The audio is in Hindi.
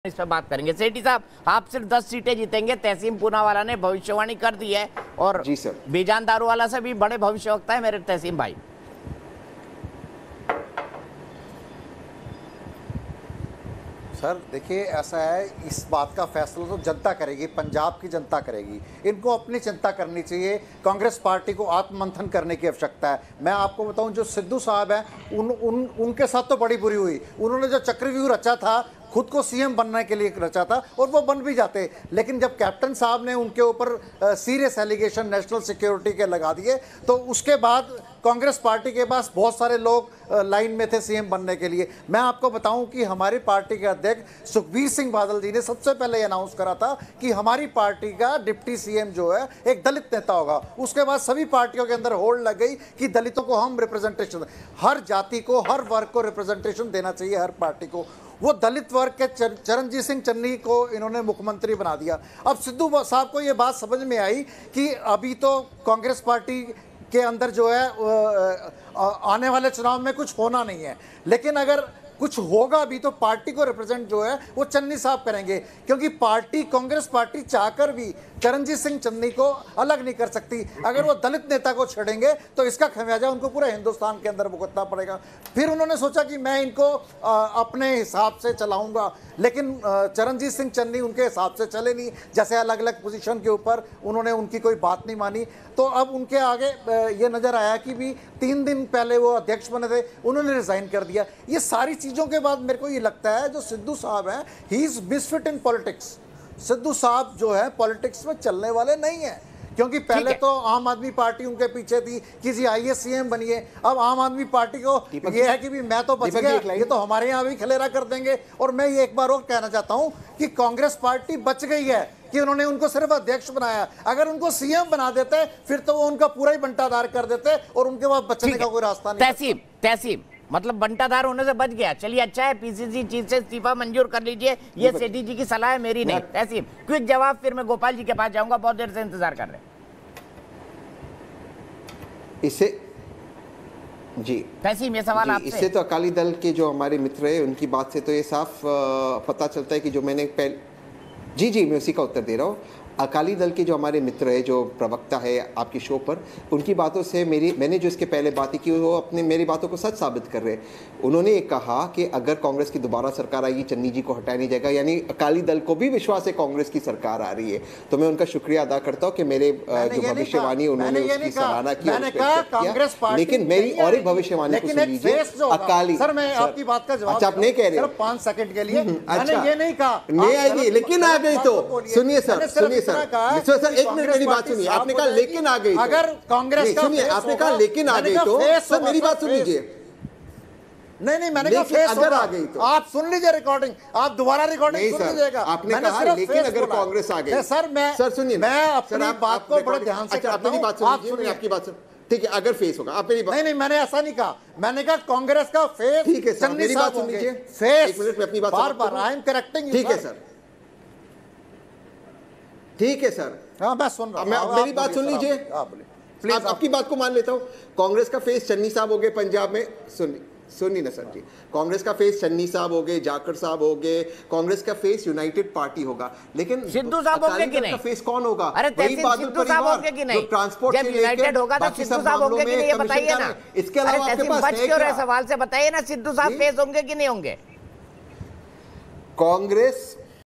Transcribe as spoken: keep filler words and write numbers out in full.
इस पर बात करेंगे। सेठी साहब, आप सिर्फ दस सीटें जीतेंगे, तहसीम पूनावाला ने भविष्यवाणी कर दी है और जी सर, बेजान दारूवाला से भी बड़े भविष्यवक्ता है मेरे तहसीम भाई। सर देखिए, ऐसा है, इस बात का फैसला तो जनता करेगी, पंजाब की जनता करेगी। इनको अपनी चिंता करनी चाहिए, कांग्रेस पार्टी को आत्ममंथन करने की आवश्यकता है। मैं आपको बताऊं, जो सिद्धू साहब हैं उन उन उनके साथ तो बड़ी बुरी हुई। उन्होंने जो चक्रव्यूह रचा था, खुद को सीएम बनने के लिए रचा था और वो बन भी जाते, लेकिन जब कैप्टन साहब ने उनके ऊपर सीरियस एलिगेशन नेशनल सिक्योरिटी के लगा दिए, तो उसके बाद कांग्रेस पार्टी के पास बहुत सारे लोग लाइन में थे सीएम बनने के लिए। मैं आपको बताऊं कि हमारी पार्टी के अध्यक्ष सुखबीर सिंह बादल जी ने सबसे पहले अनाउंस करा था कि हमारी पार्टी का डिप्टी सीएम जो है एक दलित नेता होगा। उसके बाद सभी पार्टियों के अंदर होड़ लग गई कि दलितों को हम रिप्रेजेंटेशन, हर जाति को, हर वर्ग को रिप्रेजेंटेशन देना चाहिए हर पार्टी को। वो दलित वर्ग के चरणजीत सिंह चन्नी को इन्होंने मुख्यमंत्री बना दिया। अब सिद्धू साहब को ये बात समझ में आई कि अभी तो कांग्रेस पार्टी के अंदर जो है आने वाले चुनाव में कुछ होना नहीं है, लेकिन अगर कुछ होगा भी तो पार्टी को रिप्रेजेंट जो है वो चन्नी साहब करेंगे, क्योंकि पार्टी, कांग्रेस पार्टी चाहकर भी चरणजीत सिंह चन्नी को अलग नहीं कर सकती। अगर वो दलित नेता को छेड़ेंगे तो इसका खमियाजा उनको पूरे हिंदुस्तान के अंदर भुगतना पड़ेगा। फिर उन्होंने सोचा कि मैं इनको आ, अपने हिसाब से चलाऊंगा, लेकिन चरणजीत सिंह चन्नी उनके हिसाब से चले नहीं। जैसे अलग अलग पोजीशन के ऊपर उन्होंने उनकी कोई बात नहीं मानी, तो अब उनके आगे ये नजर आया कि भी तीन दिन पहले वो अध्यक्ष बने थे, उन्होंने रिजाइन कर दिया। ये सारी चीजों के बाद मेरे को ये लगता है जो सिद्धू साहब हैं, he is misfit in politics. Sidhu साहब जो है पॉलिटिक्स में चलने वाले नहीं है, क्योंकि पहले तो आम आदमी पार्टी उनके पीछे थी कि जी आइए सीएम बनिए। अब आम आदमी पार्टी को ये है कि भी मैं तो बच गया, ये तो हमारे यहाँ भी खलेरा कर देंगे। और मैं ये एक बार और कहना चाहता हूँ कि कांग्रेस पार्टी बच गई है कि उन्होंने उनको सिर्फ अध्यक्ष बनाया। अगर उनको सीएम बना देते फिर तो वो उनका पूरा ही बंटाधार कर देते और उनके बाद बचने का कोई रास्ता नहीं। तहसीम तहसीम मतलब बंटाधार होने से बच गया। चलिए अच्छा है, पीसीसी चीफ से इस्तीफा मंजूर कर लीजिए, ये सेठी जी की सलाह है, मेरी नहीं। तहसीम क्विक जवाब, फिर मैं गोपाल जी के पास जाऊंगा, बहुत देर से इंतजार कर रहे हैं। इससे जी तहसीम, ये सवाल आपसे। इससे तो अकाली दल के जो हमारे मित्र है उनकी बात से तो ये साफ पता चलता है कि जो मैंने पहले, जी जी मैं उसी का उत्तर दे रहा हूँ। अकाली दल के जो हमारे मित्र है, जो प्रवक्ता है आपकी शो पर, उनकी बातों से मेरी मैंने जो इसके पहले बातें की वो अपने मेरी बातों को सच साबित कर रहे हैं। उन्होंने ये कहा कि अगर कांग्रेस की दोबारा सरकार आएगी चन्नी जी को हटाया नहीं जाएगा, यानी अकाली दल को भी विश्वास है कांग्रेस की सरकार आ रही है। तो मैं उनका शुक्रिया अदा करता हूँ कि मेरे जो भविष्यवाणी उन्होंने उसकी सराहना की, लेकिन मेरी और एक भविष्यवाणी को सुन लीजिए। अकाली, सर मैं आपकी बात का जवाब, अच्छा आप नहीं कह रहे, पांच सेकंड के लिए मैंने ये नहीं कहा नहीं आएगी, लेकिन आ गई। तो सुनिए सर, सुनिए सर, सर एक मिनट मेरी बात सुनिए। आपने कहा लेकिन आ गई, अगर कांग्रेस का सुनिए, आपने कहा लेकिन आ गई, तो सर मेरी बात सुन लीजिए। नहीं नहीं, मैंने कहा फेस अगर आ गई तो आप सुन लीजिए रिकॉर्डिंग, आप दोबारा रिकॉर्डिंग सुन लीजिएगा। आपने कहा लेकिन अगर कांग्रेस आ गई, सर मैं सर सुनिए, मैं अपनी बात को बड़े ध्यान से करता हूं। मेरी बात सुनिए, आपकी बात सुन, ठीक है, अगर फेस होगा आप मेरी बात, नहीं नहीं मैंने ऐसा नहीं कहा, मैंने कहा कांग्रेस का फेस, ठीक है सर, मेरी बात सुन लीजिए। फेस, एक मिनट में अपनी बात बार बार आई एम करेक्टिंग, ठीक है सर, ठीक है सर, हाँ मैं सुन रहा हूं, मैं मेरी बात सुन लीजिए। प्लीज आप, आपकी बात को मान लेता हूं। कांग्रेस का फेस चन्नी साहब हो गए पंजाब में, सुन सुनिए ना सर जी, कांग्रेस का फेस चन्नी साहब हो गए, जाखड़ साहब हो गए, कांग्रेस का फेस यूनाइटेड पार्टी होगा, लेकिन सिद्धू साहब होंगे कि नहीं? फेस कौन होगा? अरे सिद्धू साहब होंगे कि नहीं? ट्रांसपोर्ट जब यूनाइटेड होगा तो सिद्धू साहब होंगे कि नहीं, ये बताइए ना। इसके अलावा आपके पास बच क्यों रहे सवाल से, बताइए ना, सिद्धू साहब फेस होंगे कि नहीं होंगे? कांग्रेस